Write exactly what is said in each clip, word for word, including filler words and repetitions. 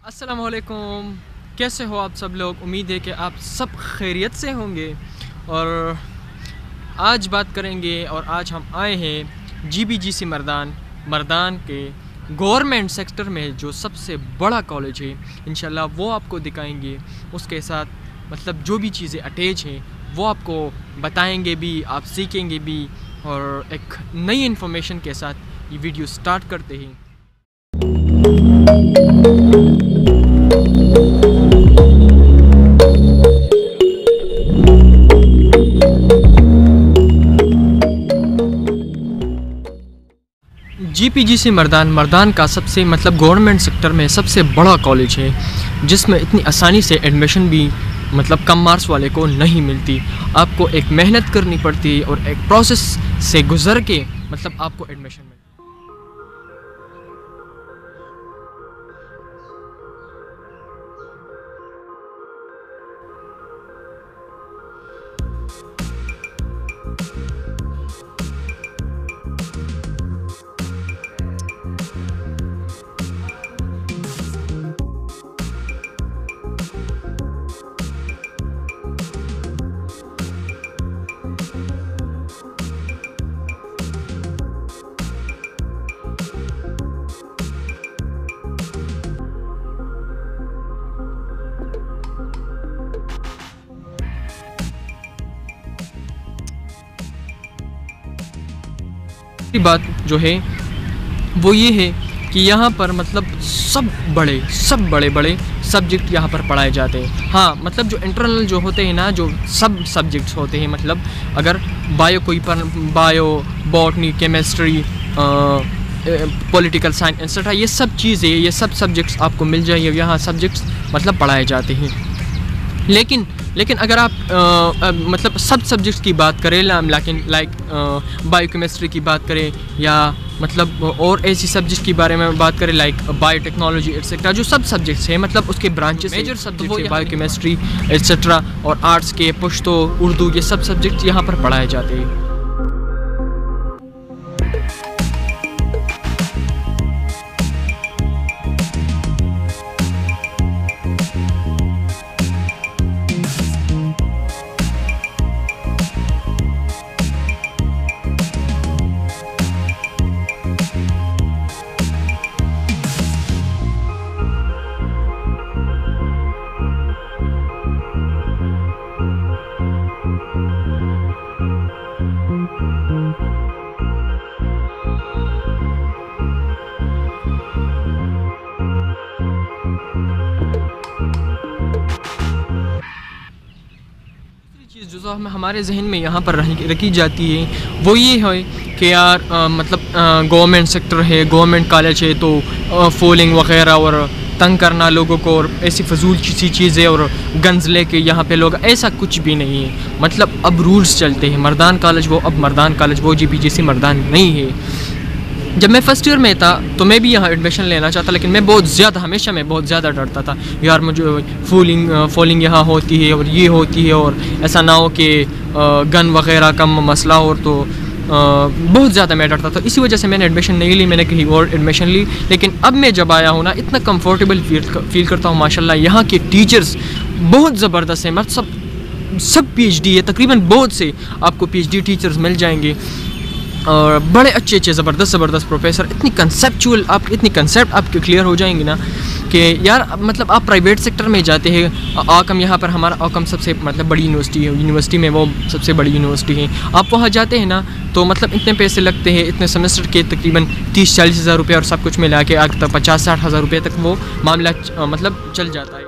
अस्सलाम वालेकुम। कैसे हो आप सब लोग? उम्मीद है कि आप सब खैरियत से होंगे। और आज बात करेंगे और आज हम आए हैं G B G C Mardan Mardan के गवर्नमेंट सेक्टर में जो सबसे बड़ा कॉलेज है। इंशाल्लाह वो आपको दिखाएंगे, उसके साथ मतलब जो भी चीज़ें अटैच हैं वो आपको बताएंगे भी, आप सीखेंगे भी। और एक नई इन्फॉर्मेशन के साथ ये वीडियो स्टार्ट करते हैं। G P G C Mardan Mardan का सबसे मतलब गवर्नमेंट सेक्टर में सबसे बड़ा कॉलेज है, जिसमें इतनी आसानी से एडमिशन भी मतलब कम मार्क्स वाले को नहीं मिलती। आपको एक मेहनत करनी पड़ती है और एक प्रोसेस से गुजर के मतलब आपको एडमिशन मिलती है। बात जो है वो ये है कि यहाँ पर मतलब सब बड़े सब बड़े बड़े सब्जेक्ट यहाँ पर पढ़ाए जाते हैं। हाँ, मतलब जो इंटरनल जो होते हैं ना, जो सब सब्जेक्ट्स होते हैं, मतलब अगर बायो कोई पर bio, botany, chemistry, political science etcetera, ये सब चीज़ें, ये सब सब्जेक्ट्स आपको मिल जाएंगे। यहाँ सब्जेक्ट्स मतलब पढ़ाए जाते हैं। लेकिन लेकिन अगर आप आ, आ, मतलब सब सब्जेक्ट्स की बात करें, लेकिन लाइक बायोकेमिस्ट्री की बात करें या मतलब और ऐसी सब्जेक्ट के बारे में बात करें लाइक बायोटेक्नोलॉजी एक्सेट्रा, जो सब सब्जेक्ट्स हैं मतलब उसके ब्रांचेस मेजर सब्जेक्ट है, बायोकेमिस्ट्री एक्सेट्रा और आर्ट्स के पश्तो, उर्दू, ये सब सब्जेक्ट्स यहाँ पर पढ़ाए जाते हैं। जो हमारे जहन में यहाँ पर रखी जाती है वो ये है कि यार आ, मतलब गवर्नमेंट सेक्टर है, गवर्नमेंट कॉलेज है, तो फोलिंग वगैरह और तंग करना लोगों को और ऐसी फजूल सी चीज़ें और गन्स लेके यहाँ पे लोग, ऐसा कुछ भी नहीं है। मतलब अब रूल्स चलते हैं। मर्दान कॉलेज वो अब मर्दान कॉलेज वो जी पी जी सी मर्दान नहीं है। जब मैं फ़र्स्ट ईयर में था तो मैं भी यहाँ एडमिशन लेना चाहता, लेकिन मैं बहुत ज़्यादा हमेशा मैं बहुत ज़्यादा डरता था, यार मुझे फूलिंग फॉलिंग यहाँ होती है और ये होती है और ऐसा ना हो कि गन वगैरह कम मसला हो, तो बहुत ज़्यादा मैं डरता था। इसी वजह से मैंने एडमिशन नहीं ली, मैंने कहीं और एडमिशन ली। लेकिन अब मैं जब आया हूँ ना, इतना कंफर्टेबल फील फील करता हूँ माशाल्लाह। यहाँ के टीचर्स बहुत ज़बरदस्त हैं, मतलब सब सब पी एच डी है, तकरीबन बहुत से आपको पी एच डी टीचर्स मिल जाएंगे और बड़े अच्छे अच्छे ज़बरदस्त ज़बरदस्त प्रोफेसर। इतनी कंसेप्चुअल आप इतनी कंसेप्ट आपके क्लियर हो जाएंगी ना कि यार मतलब आप प्राइवेट सेक्टर में जाते हैं। आकम यहाँ पर हमारा आकम सबसे मतलब बड़ी यूनिवर्सिटी है, यूनिवर्सिटी में वो सबसे बड़ी यूनिवर्सिटी है। आप वहाँ जाते हैं ना तो मतलब इतने पैसे लगते हैं, इतने सेमेस्टर के तकरीबन तीस चालीस हज़ार रुपये और सब कुछ मिला के आगे तक पचास साठ हज़ार रुपये तक वो मामला मतलब चल जाता है।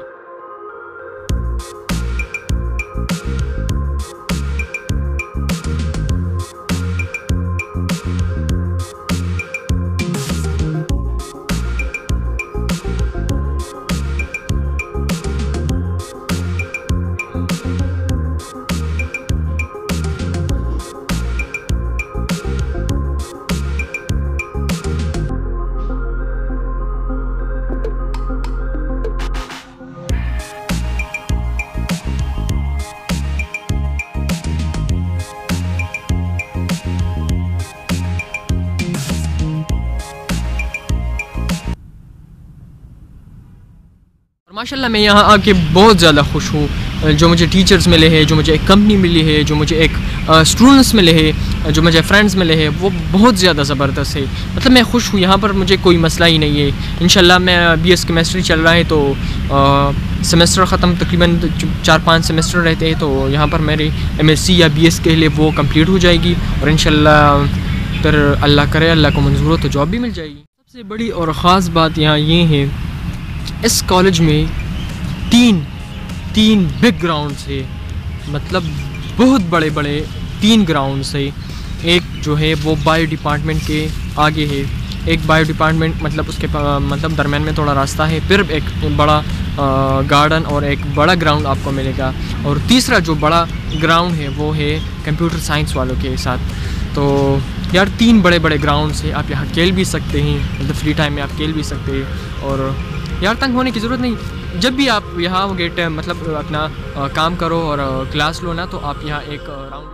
और माशाल्लाह मैं यहाँ आके बहुत ज़्यादा खुश हूँ। जो मुझे टीचर्स मिले हैं, जो मुझे एक कंपनी मिली है, जो मुझे एक स्टूडेंट्स मिले हैं, जो मुझे फ्रेंड्स मिले हैं, वो बहुत ज़्यादा ज़बरदस्त है। मतलब मैं खुश हूँ यहाँ पर, मुझे कोई मसला ही नहीं है। इंशाल्लाह मैं बीएस केमिस्ट्री चल रहा है तो सेमेस्टर ख़त्म, तकरीबन चार पाँच सेमेस्टर रहते हैं, तो यहाँ पर मेरी एमएससी या बीएस के लिए वो कंप्लीट हो जाएगी और इंशाल्लाह फिर अल्लाह करे, अल्लाह को मंजूर हो तो जॉब भी मिल जाएगी। सबसे बड़ी और ख़ास बात यहाँ ये है, इस कॉलेज में तीन तीन बिग ग्राउंड्स है, मतलब बहुत बड़े बड़े तीन ग्राउंड्स है। एक जो है वो बायो डिपार्टमेंट के आगे है, एक बायो डिपार्टमेंट मतलब उसके मतलब दरम्यान में थोड़ा रास्ता है, फिर एक बड़ा गार्डन और एक बड़ा ग्राउंड आपको मिलेगा, और तीसरा जो बड़ा ग्राउंड है वो है कंप्यूटर साइंस वालों के साथ। तो यार तीन बड़े बड़े ग्राउंड्स है, आप यहाँ खेल भी सकते हैं, मतलब फ्री टाइम में आप खेल भी सकते हैं। और यार तंग होने की ज़रूरत नहीं, जब भी आप यहाँ गेट मतलब अपना आ, काम करो और आ, क्लास लो ना, तो आप यहाँ एक राउंड।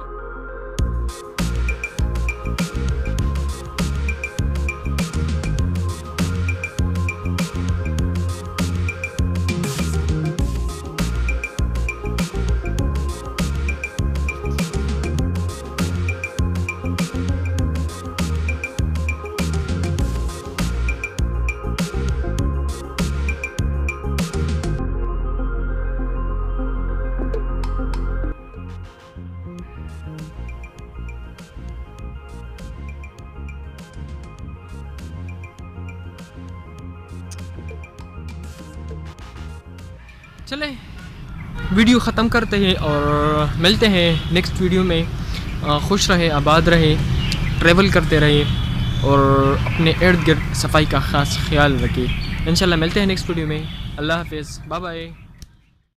चले वीडियो ख़त्म करते हैं और मिलते हैं नेक्स्ट वीडियो में। खुश रहे, आबाद रहे, ट्रैवल करते रहे और अपने इर्द गिर्द सफाई का ख़ास ख्याल रखें। इंशाल्लाह मिलते हैं नेक्स्ट वीडियो में। अल्लाह हाफ़िज़, बाय बाय।